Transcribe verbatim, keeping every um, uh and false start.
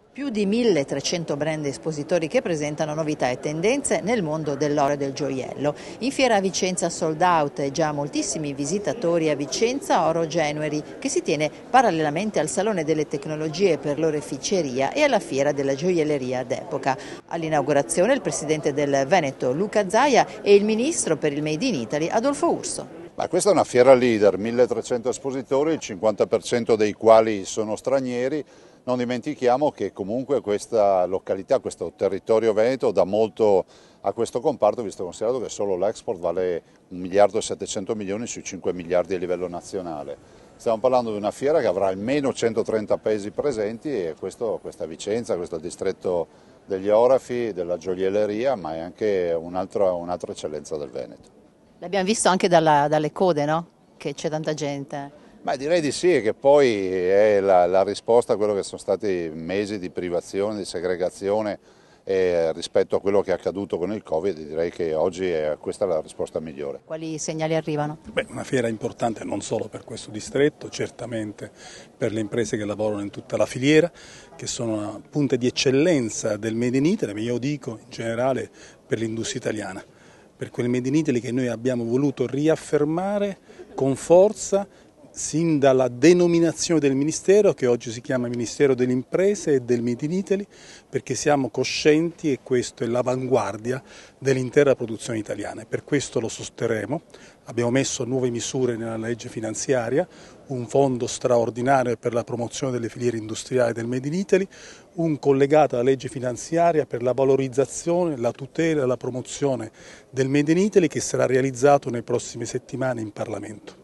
Più di milletrecento brand espositori che presentano novità e tendenze nel mondo dell'oro e del gioiello. In fiera a Vicenza sold out e già moltissimi visitatori a Vicenza Oro January, che si tiene parallelamente al Salone delle Tecnologie per l'Oreficeria e alla Fiera della Gioielleria d'Epoca. All'inaugurazione il presidente del Veneto Luca Zaia e il ministro per il Made in Italy Adolfo Urso. Ma questa è una fiera leader, milletrecento espositori, il cinquanta per cento dei quali sono stranieri. Non dimentichiamo che comunque questa località, questo territorio veneto dà molto a questo comparto, visto considerato che solo l'export vale un miliardo e settecento milioni sui cinque miliardi a livello nazionale. Stiamo parlando di una fiera che avrà almeno centotrenta paesi presenti e questo, questa Vicenza, questo distretto degli orafi, della gioielleria, ma è anche un'altra un'altra eccellenza del Veneto. L'abbiamo visto anche dalla, dalle code, no? Che c'è tanta gente. Ma direi di sì, che poi è la, la risposta a quello che sono stati mesi di privazione, di segregazione eh, rispetto a quello che è accaduto con il Covid. Direi che oggi è, questa è la risposta migliore. Quali segnali arrivano? Beh, una fiera importante non solo per questo distretto, certamente per le imprese che lavorano in tutta la filiera, che sono una punta di eccellenza del Made in Italy, ma io dico in generale per l'industria italiana, per quel Made in Italy che noi abbiamo voluto riaffermare con forza sin dalla denominazione del Ministero, che oggi si chiama Ministero delle Imprese e del Made in Italy, perché siamo coscienti, e questo è l'avanguardia dell'intera produzione italiana, e per questo lo sosterremo. Abbiamo messo nuove misure nella legge finanziaria, un fondo straordinario per la promozione delle filiere industriali del Made in Italy, un collegato alla legge finanziaria per la valorizzazione, la tutela e la promozione del Made in Italy, che sarà realizzato nelle prossime settimane in Parlamento.